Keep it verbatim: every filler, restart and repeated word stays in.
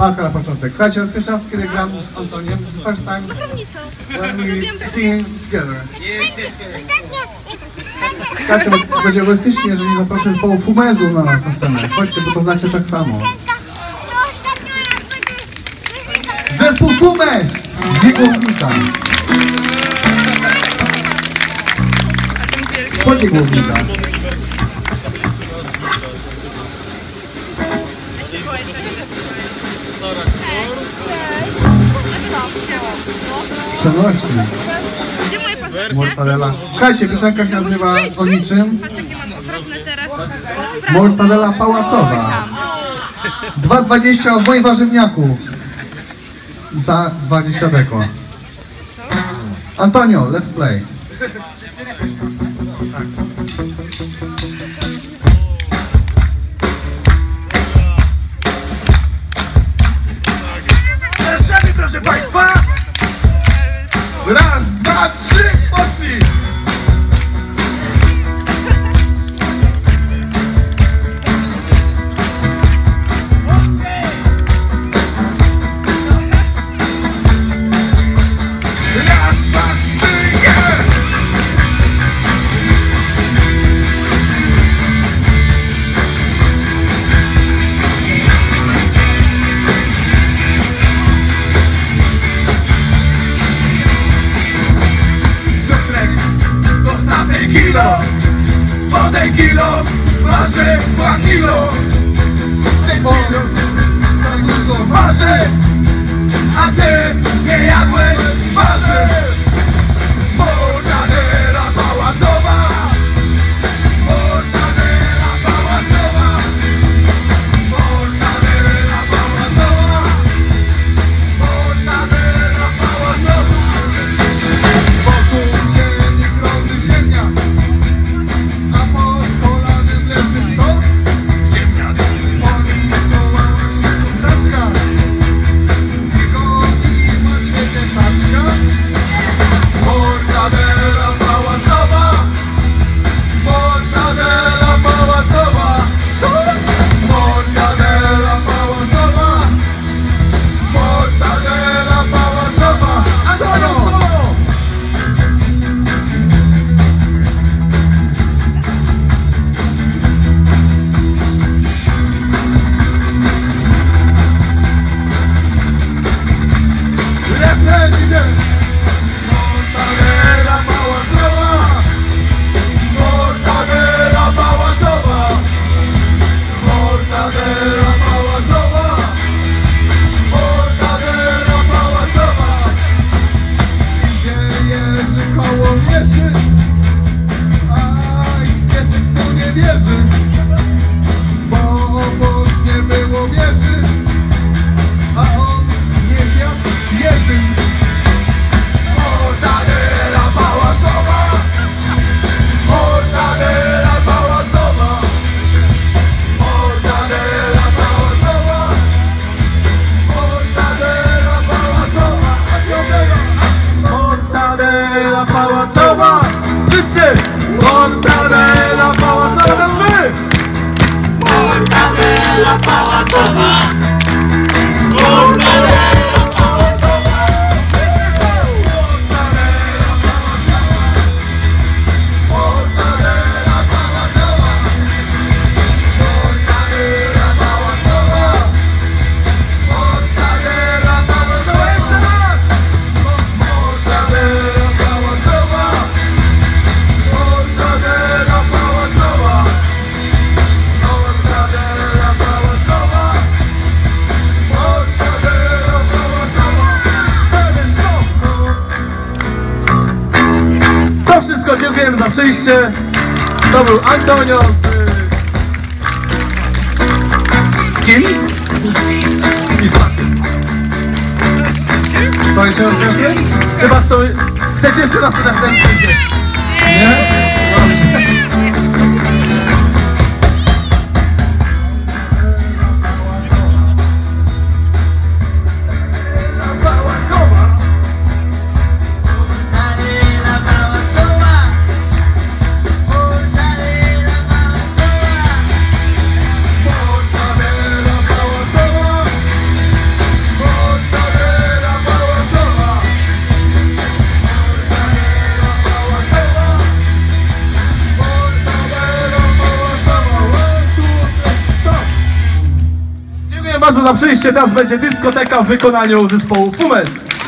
Patka na początek. Słuchajcie, to jest pierwszy raz, kiedy gram z Antoniem. This is the first time when we sing together. Słuchajcie, będzie egoistycznie, jeżeli zaproszę zespołu Fumezu na nas na scenę. Chodźcie, bo to znacie tak samo. Zespół Fumez z Jegłownika. Spod Jegłownika. Przenośni. Mortadela. Słuchajcie, piosenka się nazywa o niczym. Mortadela pałacowa. dwa dwadzieścia od moim warzywniaku. Za dwadzieścia deko. Antonio, let's play. Zapraszamy, proszę państwa! Raz, dwa, trzy, poszli! Podaj kilo, waży dwa kilo. Ten kilo to dużo waży, a ty nie jadłeś warzyw. Mortadela pałacowa, mortadela pałacowa, mortadela pałacowa, mortadela pałacowa. Wokół ziemi krąży ziemia, co? Ziemniak. Politoła się cudeczka. Tylko i macie piętnaczka. Mortadela pałacowa. Mortadela pałacowa. Co? Mortadela pałacowa. Mortadela pałacowa. Antonio! Mortadela pałacowa, mortadela pałacowa, mortadela pałacowa, mortadela pałacowa. Idzie Jerzy koło mierzy, aj piesek mu nie wierzy, bo obok nie było wieży, a on nie zjadł Jerzy. Mortadela pałacowa, mortadela pałacowa, mortadela pałacowa, mortadela pałacowa, mortadela pałacowa, wszyscy! Mortadela pałacowa, teraz wy! Mortadela pałacowa, mortadela. Wszystko, dziękujemy za przyjście. To był Antonio z... Z kim? Z Piwakiem. Co, jeszcze raz chcecie? Chyba chcą... Chcecie jeszcze raz na ten dźwięk? Nie? Dobrze. bardzo za przyjście. Teraz będzie dyskoteka w wykonaniu zespołu Fumes.